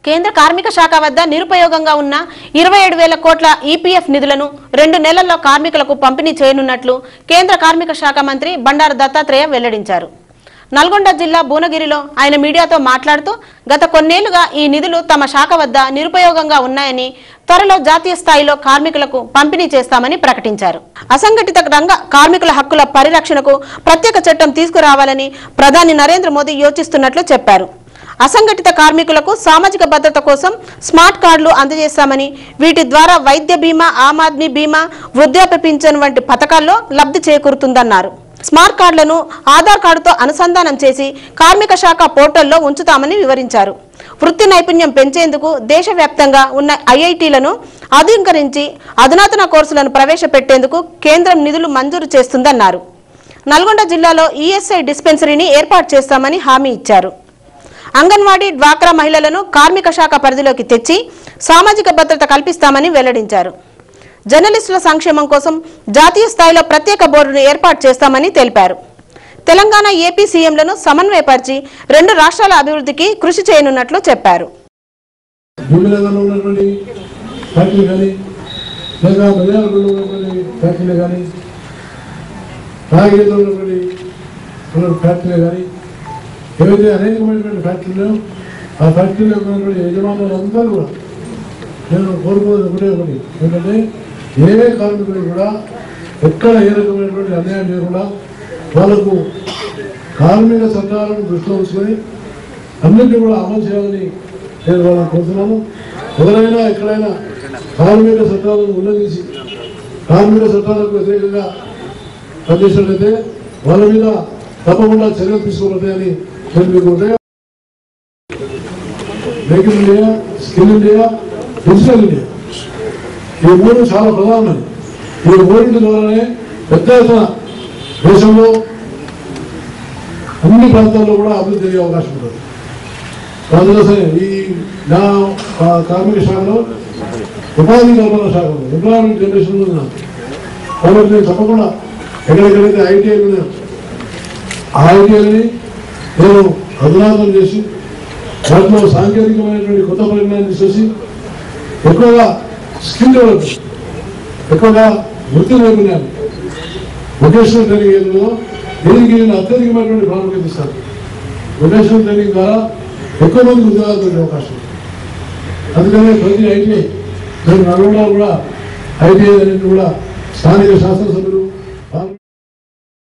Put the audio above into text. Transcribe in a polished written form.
కేంద్ర కార్మిక శాఖ వద్ద నిరుపయోగంగా ఉన్న 27,000 కోట్ల ఈపీఎఫ్ నిధులను 2 నెలల్లో కార్మికులకు పంపిణీ చేయనున్నట్లు కేంద్ర కార్మిక శాఖ మంత్రి బండారు దత్తాత్రేయ వెల్లడించారు. నల్గొండ జిల్లా భువనగిరిలో ఆయన మీడియాతో మాట్లాడుతూ గత కొన్నేళ్లుగా ఈ నిధులు తమ శాఖ వద్ద నిరుపయోగంగా ఉన్నాయని, త్వరలో జాతీయ స్థాయిలో కార్మికులకు పంపిణీ చేస్తామని ప్రకటించారు. అసంఘటిత రంగ కార్మికుల హక్కుల పరిరక్షణకు ప్రత్యేక చట్టం తీసుకురావాలని ప్రధాని నరేంద్ర మోదీ యోచిస్తున్నట్లు చెప్పారు. అసంఘటిత కార్మికులకు సామాజిక భద్రత కోసం స్మార్ట్ కార్డులు అందజేస్తామని, వీటి ద్వారా వైద్య బీమా, ఆమ్ ఆద్మీ బీమా, వృద్ధాప్య పింఛన్ వంటి పథకాల్లో లబ్ధి చేకూరుతుందన్నారు. స్మార్ట్ కార్డులను ఆధార్ కార్డుతో అనుసంధానం చేసి కార్మిక శాఖ పోర్టల్లో ఉంచుతామని వివరించారు. వృత్తి నైపుణ్యం పెంచేందుకు దేశవ్యాప్తంగా ఉన్న ఐఐటీలను ఆధునీకరించి అధునాతన కోర్సులను ప్రవేశపెట్టేందుకు కేంద్రం నిధులు మంజూరు చేస్తుందన్నారు. నల్గొండ జిల్లాలో ఈఎస్ఐ డిస్పెన్సరీని ఏర్పాటు చేస్తామని హామీ ఇచ్చారు. అంగన్వాడీ, డ్వాక్రా మహిళలను కార్మిక శాఖ పరిధిలోకి తెచ్చి సామాజిక భద్రత కల్పిస్తామని వెల్లడించారు. జర్నలిస్టుల సంక్షేమం కోసం జాతీయ స్థాయిలో ప్రత్యేక బోర్డును ఏర్పాటు చేస్తామని తెలిపారు. తెలంగాణ, ఏపీ సీఎంలను సమన్వయపరిచి 2 రాష్ట్రాల అభివృద్ధికి కృషి చేయనున్నట్లు చెప్పారు. ఏవైతే అనేకమైనటువంటి ఫ్యాక్టరీలు ఆ ఫ్యాక్టరీలో ఉన్నటువంటి యజమానులందరూ కూడా నేను కోరుకునేది ఒకటి ఏంటంటే ఏ కార్మికులు కూడా ఎక్కడ ఏ రకమైనటువంటి అన్యాయం చేయకుండా వాళ్ళకు కార్మిక చట్టాలను దృష్టిలో ఉంచుకొని అన్నింటినీ కూడా అమలు చేయాలని నేను వాళ్ళని కోరుతున్నాను. ఎవరైనా ఎక్కడైనా కార్మిక చట్టాలను ఉల్లంఘించి కార్మిక చట్టాలకు వ్యతిరేకంగా పనిచేసినట్లయితే వాళ్ళ మీద తప్పకుండా చర్యలు తీసుకోబడతాయని make in India, skill India, digital India ఈ 3 చాలా ప్రధానమైనవి. ఈ 3 ద్వారానే పెద్ద ఎత్తున దేశంలో అన్ని ప్రాంతాల్లో కూడా అభివృద్ధి జరిగే అవకాశం ఉంటుంది. అందుకోసమే ఈ నా కార్మిక శాఖలో ఉపాధి కల్పన శాఖలో ఎంప్లాయ్మెంట్ జనరేషన్ ఉన్నాను. కాబట్టి నేను తప్పకుండా ఎక్కడెక్కడైతే ఐటీఐలు ఉన్నాయో ఆ ఐటీఐని నేను అధునాతనం చేసి వాటిలో సాంకేతికమైనటువంటి కొత్త పరిజ్ఞానం తీసుకొచ్చి ఎక్కువగా స్కిల్ డెవలప్మెంట్, ఎక్కువగా వృత్తి నైపుణ్యాలు, వొకేషనల్ ట్రైనింగ్ ఏరియాలో దీనికి నేను అత్యధికమైనటువంటి ప్రాముఖ్యత ఇస్తాను. వొకేషనల్ ట్రైనింగ్ ద్వారా ఎక్కువ మందికి ఉద్యోగాలు దొరికే అవకాశం. అందుకనే ప్రతి ఐటీఐ నేను నల్గొండలో కూడా ఐటీఐ అనేది కూడా స్థానిక శాసనసభ్యులు